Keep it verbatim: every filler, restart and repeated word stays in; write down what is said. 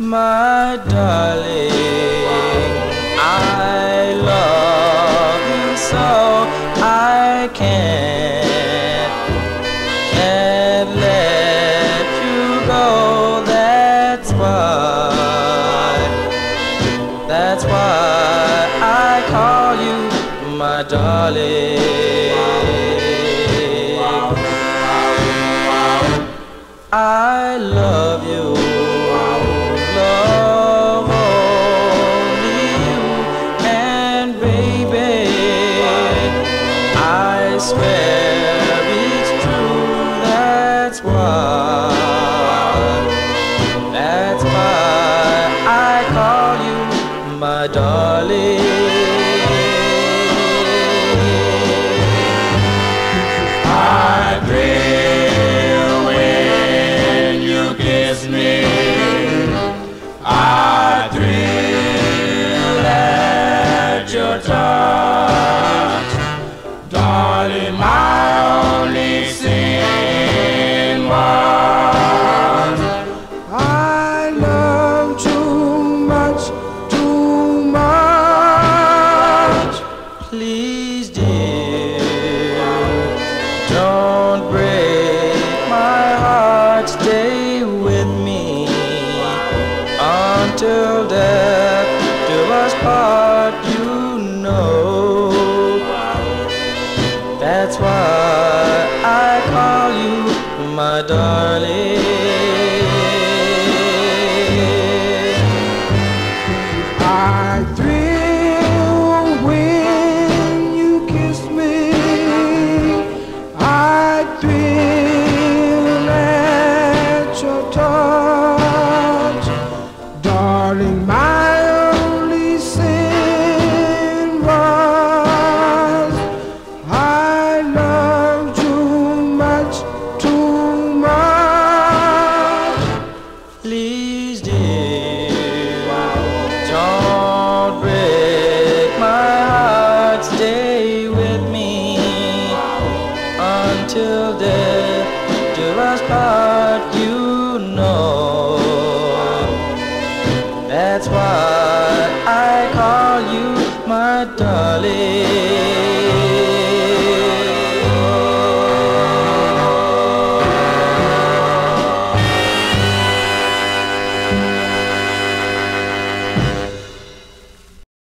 My darling, I love you so I can't, can't let you go. That's why, that's why I call you my darling. I love you, love only you, and baby, I swear it's true. That's why, that's why I call you my darling. I thrill when you kiss me. I thrill at your touch. Darling, my only sin was I love too much, too much. Please, dear, don't break my heart. Stay with me until death do us part, you know. That's why I call you my darling. I thrill when you kiss me. I thrill at your touch. Darling, my only sin was I love too much, too much. Please, dear, don't break my heart. Stay with me until death do us part, you know. That's why I call you my darling.